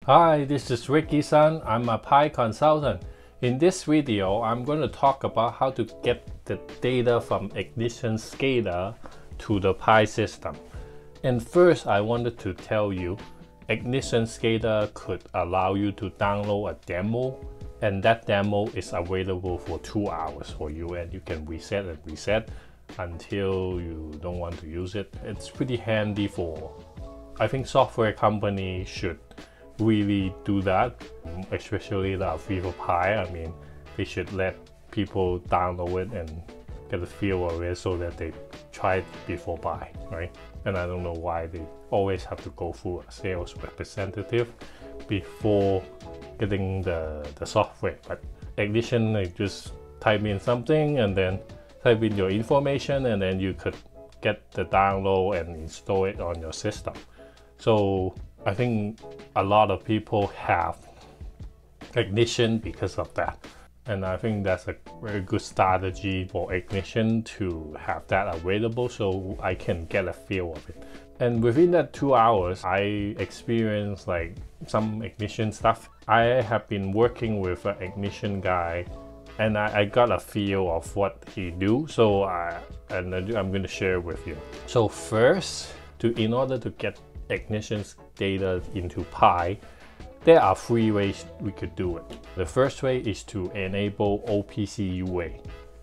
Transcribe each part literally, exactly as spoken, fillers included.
Hi, this is Ricky-san. I'm a Pi consultant. In this video, I'm going to talk about how to get the data from Ignition SCADA to the Pi system. And first, I wanted to tell you, Ignition SCADA could allow you to download a demo, and that demo is available for two hours for you, and you can reset and reset until you don't want to use it. It's pretty handy for, I think software companies should really do that, especially the Vivo Pi. I mean, they should let people download it and get a feel of it so that they try it before buy, right? And I don't know why they always have to go through a sales representative before getting the, the software. But Ignition, they just type in something and then type in your information, and then you could get the download and install it on your system. So I think a lot of people have Ignition because of that. And I think that's a very good strategy for Ignition to have that available so I can get a feel of it. And within that two hours, I experienced like some Ignition stuff. I have been working with an Ignition guy, and I, I got a feel of what he do. So I, and I'm going to share with you. So first, to in order to get Ignition's data into Pi, there are three ways we could do it. The first way is to enable O P C U A,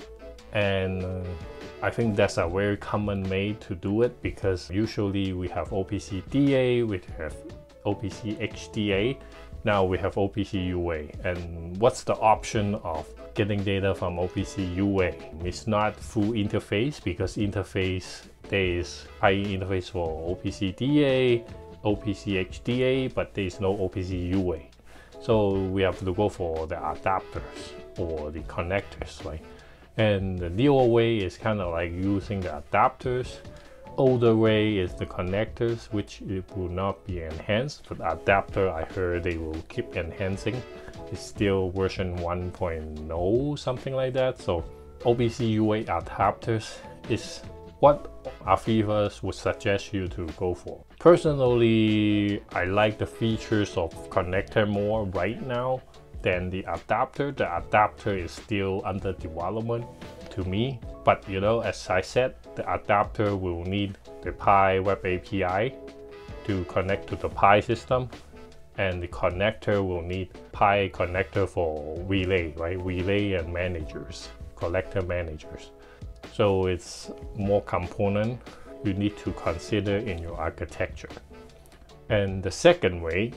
and uh, I think that's a very common way to do it, because usually we have O P C D A, we have O P C H D A, now we have O P C U A. And what's the option of getting data from O P C U A? It's not full interface, because interface there is Pi interface for O P C D A, O P C H D A, but there is no O P C U A. So we have to go for the adapters or the connectors, right? And the newer way is kind of like using the adapters. Older way is the connectors, which it will not be enhanced, but adapter, I heard they will keep enhancing. It's still version one point oh, something like that. So O P C U A adapters is what Aviva would suggest you to go for. Personally, I like the features of connector more right now than the adapter. The adapter is still under development to me, but you know, as I said, the adapter will need the Pi Web A P I to connect to the Pi system, and the connector will need Pi connector for relay, right? Relay and managers, collector managers. So it's more component you need to consider in your architecture. And the second way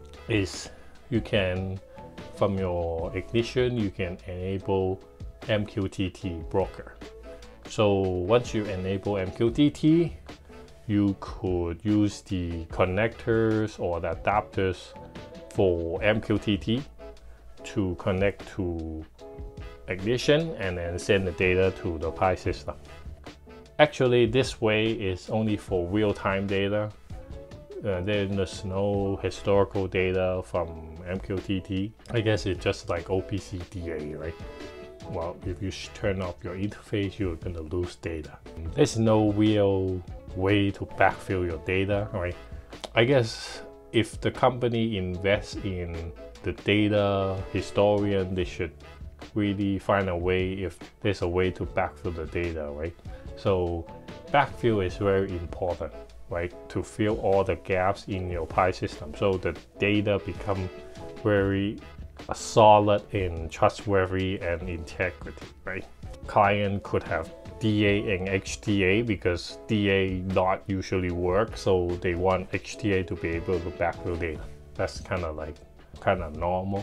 is you can, from your Ignition, you can enable M Q T T broker. So once you enable M Q T T, you could use the connectors or the adapters for M Q T T to connect to Ignition and then send the data to the Pi system. Actually, this way is only for real-time data. Uh, there's no historical data from M Q T T. I guess it's just like O P C D A, right? Well, if you turn off your interface, you're gonna lose data. There's no real way to backfill your data, right? I guess if the company invests in the data historian, they should really find a way if there's a way to backfill the data, right? So backfill is very important, right? To fill all the gaps in your Pi system so the data become very uh, solid and trustworthy and integrity, right? Client could have D A and H D A because D A not usually work, so they want H D A to be able to backfill data. That's kind of like kind of normal.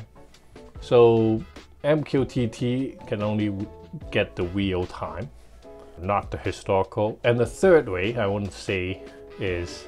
So M Q T T can only get the real time, not the historical. And the third way I want to say is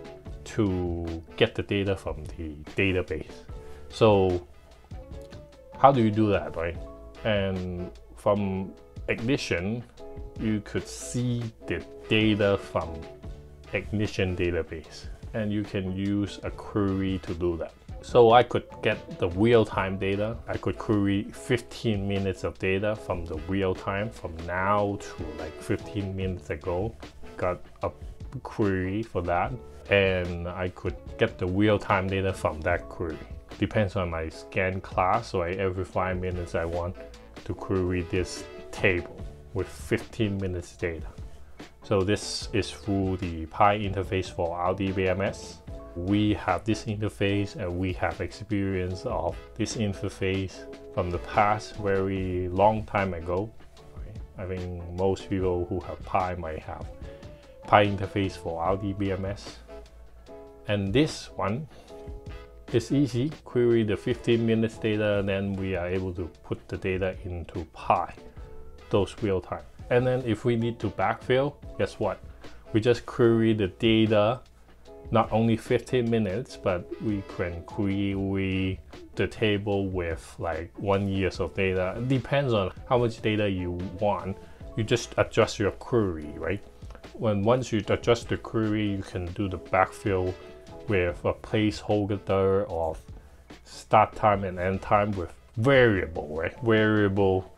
to get the data from the database. So how do you do that, right? And from Ignition, you could see the data from Ignition database, and you can use a query to do that. So I could get the real-time data. I could query fifteen minutes of data from the real time, from now to like fifteen minutes ago. Got a query for that. and I could get the real-time data from that query. Depends on my scan class, right? Every five minutes I want to query this table with fifteen minutes data. So this is through the Pi interface for R D B M S. We have this interface and we have experience of this interface from the past very long time ago. I think most people who have Pi might have Pi interface for R D B M S. And this one is easy. Query the fifteen minutes data, and then we are able to put the data into Pi, those real time. And then if we need to backfill, guess what? We just query the data, not only fifteen minutes, but we can query the table with like one years of data. It depends on how much data you want. You just adjust your query, right? When once you adjust the query, you can do the backfill with a placeholder of start time and end time with variable, right? Variable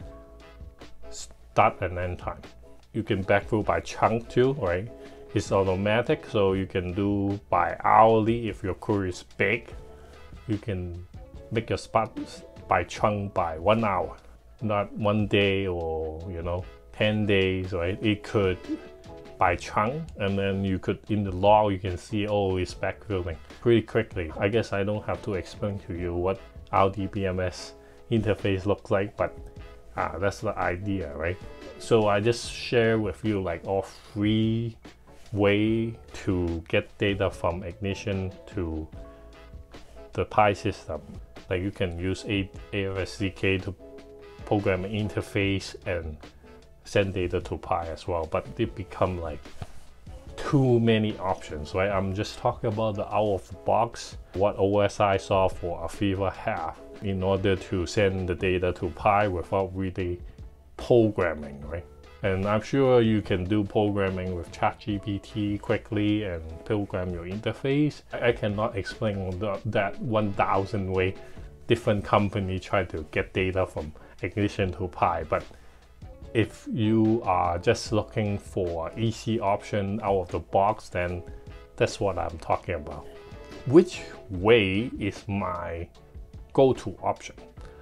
start and end time. You can backfill by chunk too, right? It's automatic, so you can do by hourly if your query is big. You can make your spot by chunk by one hour, not one day or you know ten days, right? It could by chunk, and then you could in the log you can see, oh, it's backfilling pretty quickly. I guess I don't have to explain to you what R D B M S interface looks like, but uh, that's the idea, right? So I just share with you like all three way to get data from Ignition to the Pi system. Like you can use A F S D K to program an interface and send data to Pi as well, but it become like too many options, right? I'm just talking about the out of the box, what O S I software or Aviva have in order to send the data to Pi without really programming, right? And I'm sure you can do programming with ChatGPT quickly and program your interface. I cannot explain the, that one thousand way different company try to get data from Ignition to Pi, but if you are just looking for easy option out of the box, then that's what I'm talking about. Which way is my go-to option?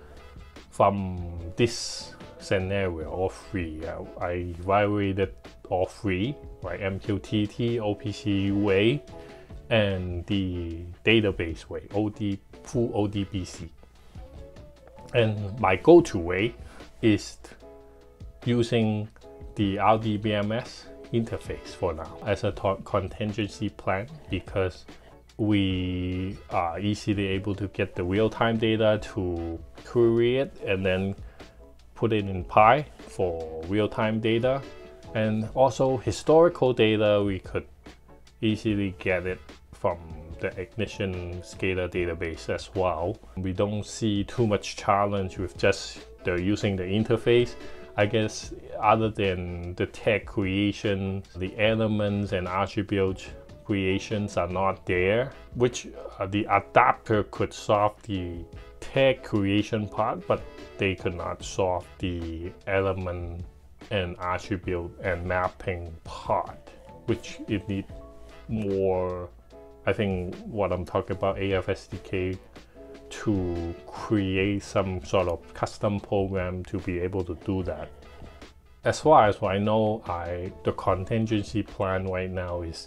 From this scenario, all three, uh, I evaluated all three, right? M Q T T, O P C U way, and the database way, O D, full O D B C. And my go-to way is using the R D B M S interface for now as a contingency plan, because we are easily able to get the real-time data to query it and then put it in Pi for real-time data, and also historical data we could easily get it from the Ignition SCADA database as well. We don't see too much challenge with just the using the interface. I guess other than the tag creation, the elements and attribute creations are not there, which uh, the adapter could solve the tag creation part, but they could not solve the element and attribute and mapping part, which it need more, I think what I'm talking about, A F S D K to create some sort of custom program to be able to do that. As far as I know, I the contingency plan right now is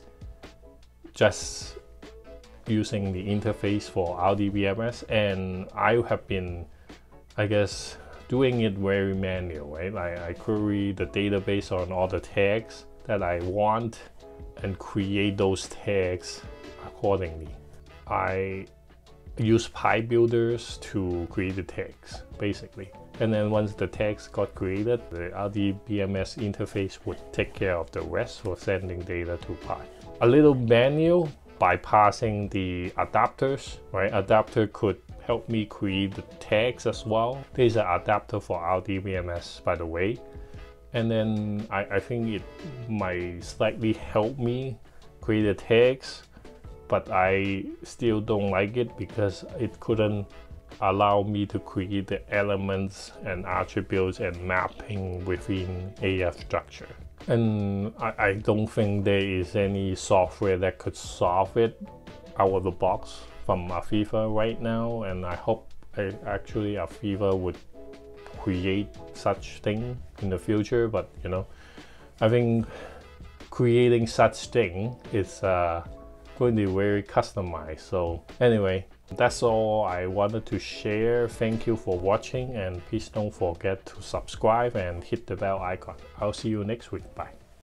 just using the interface for R D B M S, and I have been, I guess, doing it very manual, right? Like I query the database on all the tags that I want and create those tags accordingly. I use Pi builders to create the tags, basically. And then once the tags got created, the R D B M S interface would take care of the rest for sending data to Pi. A little manual by passing the adapters, right? Adapter could help me create the tags as well. There's an adapter for R D B M S, by the way. And then I, I think it might slightly help me create the tags, but I still don't like it because it couldn't allow me to create the elements and attributes and mapping within A F structure. And I, I don't think there is any software that could solve it out of the box from Aviva right now, and I hope I, actually Aviva would create such thing in the future. But you know, I think creating such thing is uh, going to be very customized. So anyway, that's all I wanted to share. Thank you for watching, and please don't forget to subscribe and hit the bell icon. I'll see you next week. Bye.